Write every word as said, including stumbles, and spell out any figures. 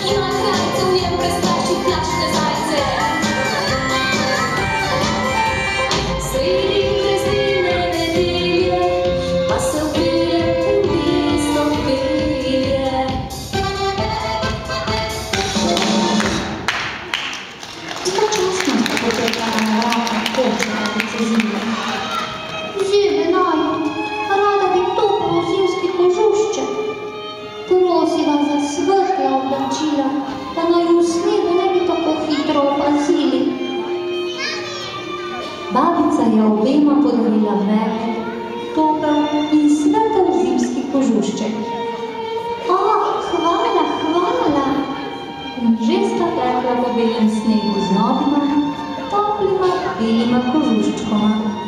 Babica je obema podarila meh, topel in svetel zimski kožušček. O, hvala, hvala! In že sta tekla po belem snegu z novima, toplima, belima kožuščkoma.